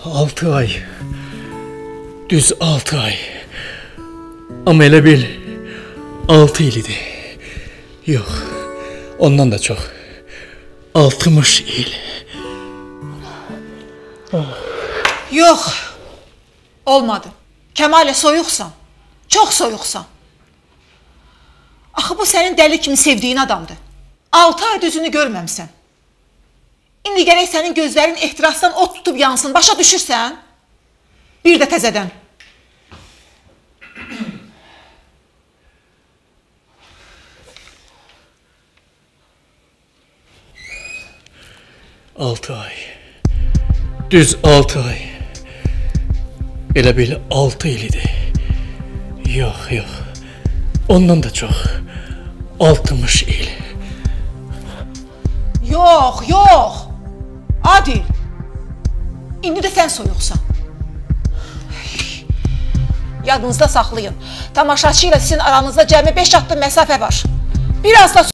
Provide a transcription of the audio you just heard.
6 ay. Düz 6 ay. Ama elə bil 6 il idi. Yox, ondan da çox. 60 il. Yox, olmadı. Kəmalə soyuqsan, çox soyuqsan. Axı bu sənin dəli kimi sevdiyin adamdır. 6 ay düzünü görməmsən. İndi gərək sənin gözlərin ehtirasdan ot tutub yansın, başa düşürsən? Bir də təzədən. Altı ay. Düz 6 ay. Elə bil 6 il idi. Yox, yox. Ondan da çox. 60 il. Yox, yox. Adil. İndi də sən soyuqsan. Yadınızda saxlayın. Tamaşaçı ilə sizin aranızda cəmi 5 addım məsafə var. Biraz da